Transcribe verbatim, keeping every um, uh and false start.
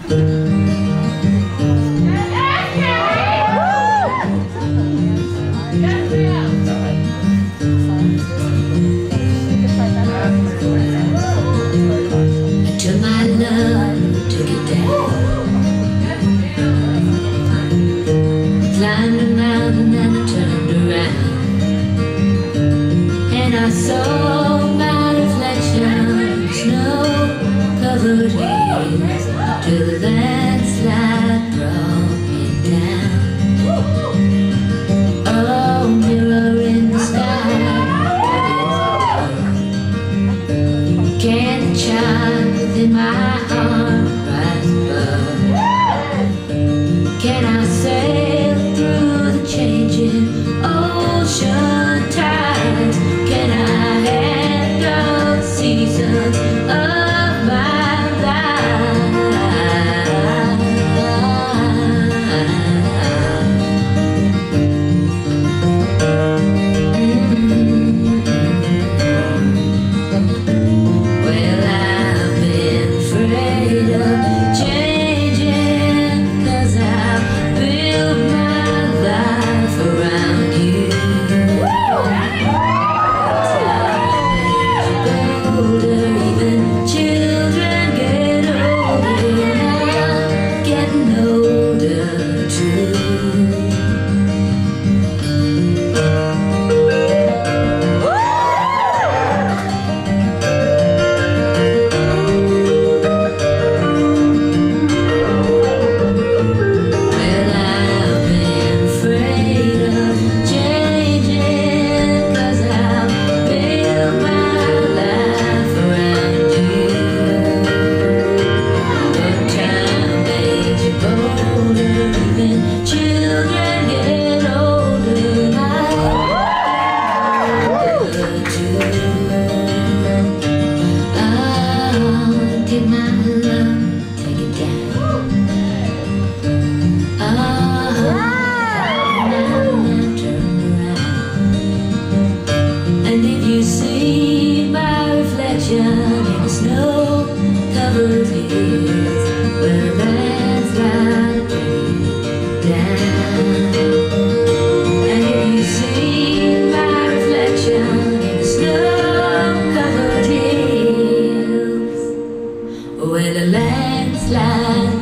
Climbed a mountain and I turned around, and I saw my reflection, snow-covered hills, till the landslide brought me down. Oh, mirror in the sky, can the child within my heart rise above? Can I sail through the changing ocean tides? Can I handle the seasons of my life? Mm-hmm. Well, I've been afraid of changing, 'cause I've built my life around you. Older, even children get older, and I'm getting older too. Take my love, take it down. Oh, now turn around, and if you see my reflection in the snow-covered hills, where the landslide bring down, and if you see my reflection in the snow-covered hills, where the landslide